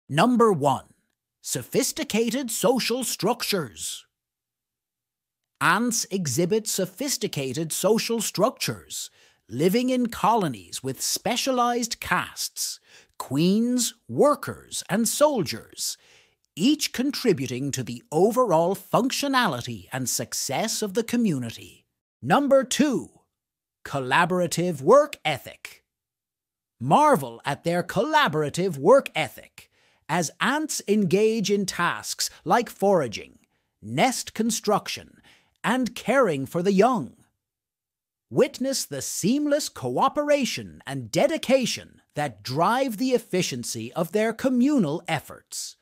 Number 1. Sophisticated social structures. Ants exhibit sophisticated social structures, living in colonies with specialized castes, queens, workers, and soldiers, each contributing to the overall functionality and success of the community. Number 2. Collaborative work ethic. Marvel at their collaborative work ethic as ants engage in tasks like foraging, nest construction, and caring for the young. Witness the seamless cooperation and dedication that drive the efficiency of their communal efforts.